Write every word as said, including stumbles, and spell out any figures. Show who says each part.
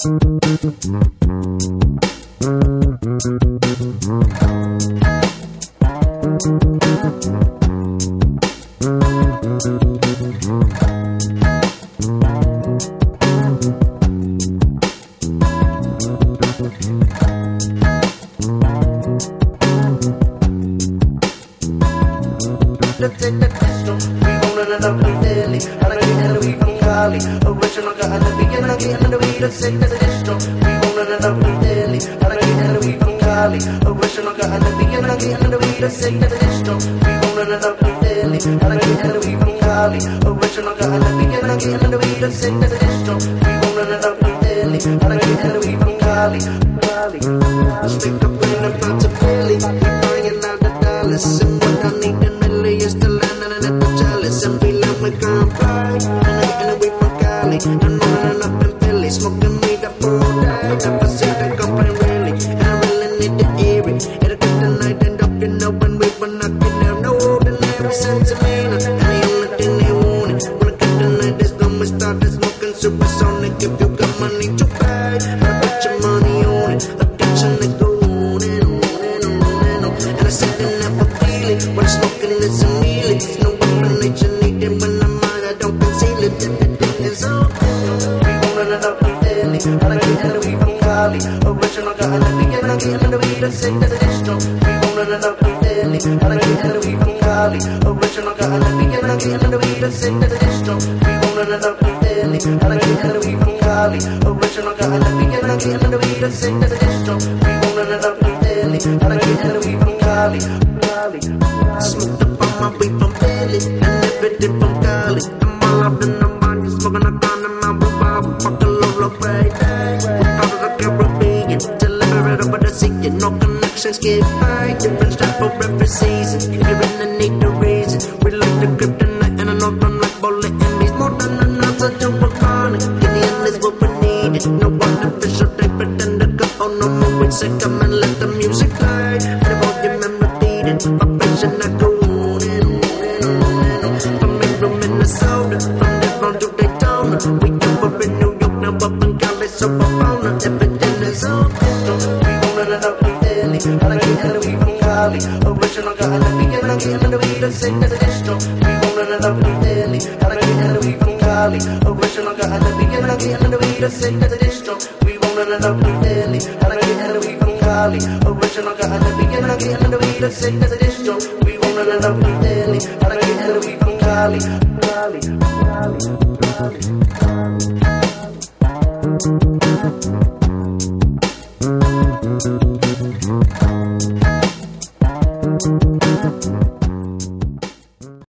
Speaker 1: Let's take the distro. We gon' run it up in Philly. I like it and we from Cali. Original got in the beginning, getting in the way. Let's take the distro. We gon' run it up in Philly. I like it and we from Cali. Original got in the beginning, getting in the way. Let's take the distro. We gon' run it up in Philly. I like it and we from Cali. Original got in the beginning, getting in the way. Let's take the distro. We gon' run it up in Philly. I like it and we from Cali. Cali. Let's make up in the pot to Philly. We bringing out the dollars and what I need to is the land and I'm never jealous and feel like we're gonna fly. And I'm getting away from Cali. I'm running up in Philly, smoking weed up all day. Never see the company really, and I really need to hear it. It'll get the night and up, you know, when we were knocking down no ordinary sentiment. And the only thing they want it. When I get the night, is when we start smoking supersonic. If you got money to pay, I put your money on it. Attention, they go on and on and on and on. And I said they never feel it when I'm smoking this. It's no explanation needed when I'm out, I don't conceal it. Everything is all we gon' run it up in Philly. I like it and we from Cali. Original got in the beginning, getting in the way. Let's take the distro. We gon' run it up in Philly. I like it and we from Cali. Original got in the beginning, getting in the way. Let's take the distro. We gon' run it up in Philly. I like it and we from Cali. Original got in the beginning, getting in the way. Let's take the distro. We gon' run it up in Philly. I like it and we from Cali. Cali. Smoked up on my weed from Philly, and everything from Cali. I'm all up in the money, smoking a gun in my revolver, fuck a low way. We're out of the Caribbean, deliver it over the sea. No connections get high, different type for every season. If you're in the need to reason, we like the kryptonite and I know I'm like bullet enemies. More than enough to do a chronic. In the end is what we needed. No artificial they pretend to go. Oh no more, we say come and let the music play. And the volume and repeat it. Vibration I go on and on and on and on. From England, Minnesota, from Devon to Daytona. We come up in New York, now up in Cali, so Savannah. Everything is on distro. We gon' run it up in Philly. I like it and we from Cali. Original got in the beginning, getting in the way. Let's take the distro. We gon' run it up in Philly. I like it and we from Cali. Original got in the beginning, getting in the way. Let's take the distro. We gon' run it up in Philly. I like it and we from Cali. Original got in the beginning, getting in the way. Let's take the distro. We gon' run it up in Philly. I like it and we from Cali. Cali. Cali. Cali.